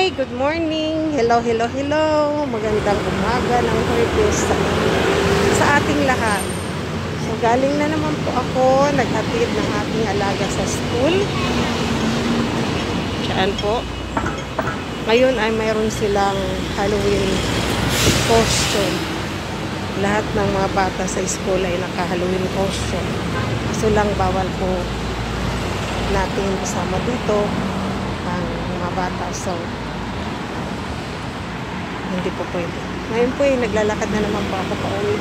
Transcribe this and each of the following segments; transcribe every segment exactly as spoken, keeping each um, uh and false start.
Hi! Good morning! Hello, hello, hello! Magandang umaga ng Huwebes sa, sa ating lahat. So, galing na naman po ako. Naghatid ng ating alaga sa school. Diyan po. Ngayon ay mayroon silang Halloween costume. Lahat ng mga bata sa school ay naka-Halloween costume. Kaso lang bawal po natin kasama dito ang mga bata, so hindi po pwede. Ngayon po eh, naglalakad na naman po ako pa uwi.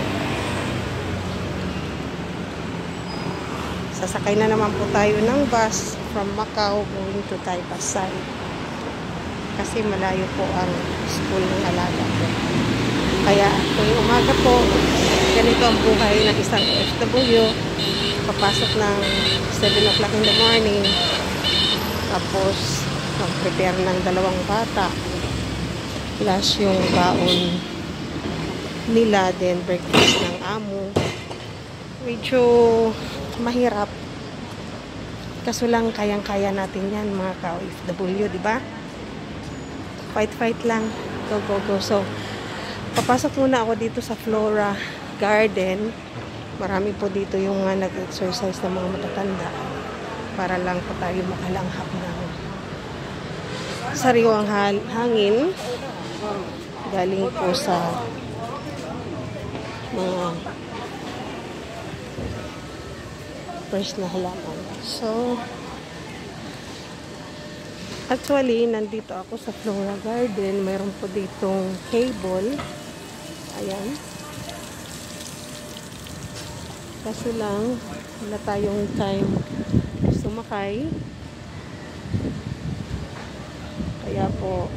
Sasakay na naman po tayo ng bus from Macau going to Taytay kasi malayo po ang school ng alaga po. Kaya tuwing umaga po, ganito ang buhay ng isang O F W. Papasok ng seven o'clock in the morning, tapos mag-prepare ng dalawang bata plus yung baon nila, then breakfast ng amo. Medyo mahirap, kaso lang kayang-kaya natin yan mga ka-O F W, di ba? Fight fight lang, go go go. So papasok muna ako dito sa Flora Garden. Marami po dito yung uh, nag-exercise ng mga matatanda para lang po tayo makalanghap ng sariwang hangin galing po sa mga fresh na halaman. So actually nandito ako sa Flora Garden. Mayroon po ditong cable, ayan, kaso lang wala tayong time sumakay, kaya po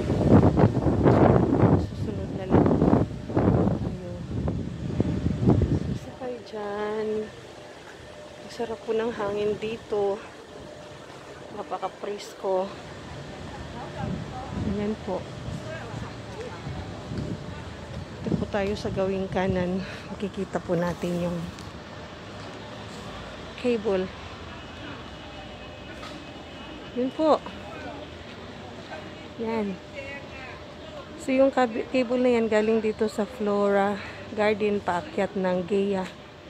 susunod na lang tayo sasakay dyan. Masarap po ng hangin dito, napaka-presko. Ayan po, ito po tayo sa gawing kanan. Makikita po natin yung cable. Yun po. Yan. So yung cable na yan galing dito sa Flora Garden, paakyat ng Gaya.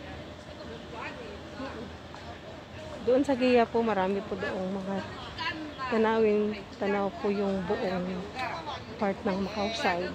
Doon sa Gaya po, marami po doong mga tanawin. Tanaw po yung buong part ng Macau side.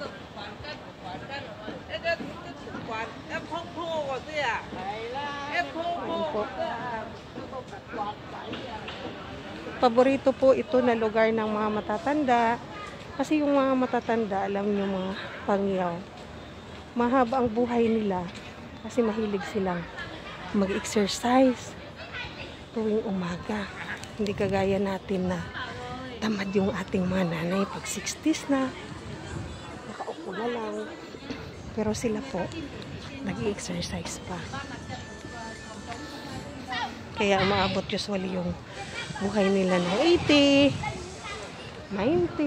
Paborito po ito na lugar ng mga matatanda kasi yung mga matatanda, alam nyo mga pangyaw, mahaba ang buhay nila kasi mahilig silang mag-exercise tuwing umaga. Hindi kagaya natin na tamad yung ating mga nanay pag sixties na, nakaupo na lang. Pero sila po nag-i-exercise pa. Kaya umaabot usually yung buhay nila ng eighty, ninety.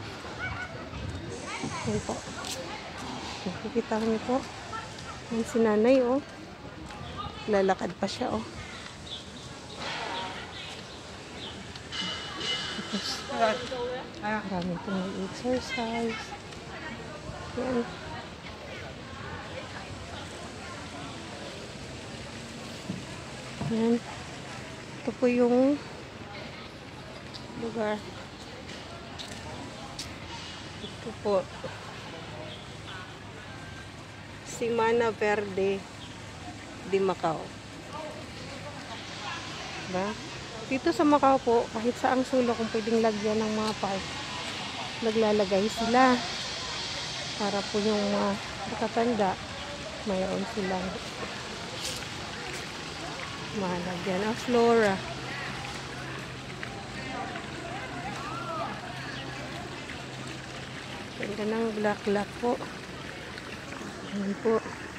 Yan po. Nakikita niyo po. Yan si nanay, oh. Lalakad pa siya, oh. Tapos, marami po nag-exercise. Yan. Yan. Ito po yung lugar. Ito po. Semana Verde de Macau. Diba? Dito sa Macau po, kahit saang sulok kung pwedeng lagyan ng mga park, naglalagay sila. Para po yung mga matatanda, mayroon silang malagyan ang Flora. Ganda ng black-black po. Ayan po.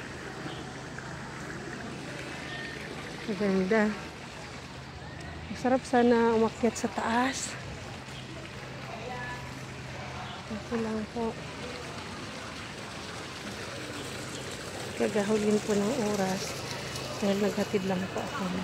Maganda. Masarap sana umakyat sa taas. Ito lang po. Kagahulin po ng oras. Dahil naghatid lang po ako ng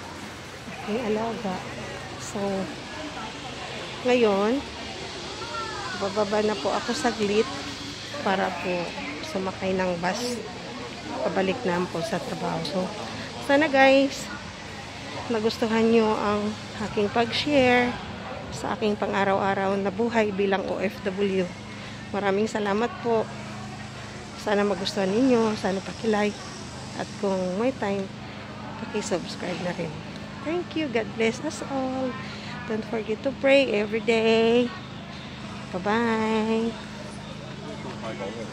aking alaga. So, ngayon, bababa na po ako saglit para po sumakay ng bus pabalik na po sa trabaho. So, sana guys, nagustuhan nyo ang aking pag-share sa aking pang-araw-araw na buhay bilang O F W. Maraming salamat po. Sana magustuhan ninyo, sana pakilike, at kung may time, paki-subscribe na rin. Thank you. God bless us all. Don't forget to pray every day. Bye-bye.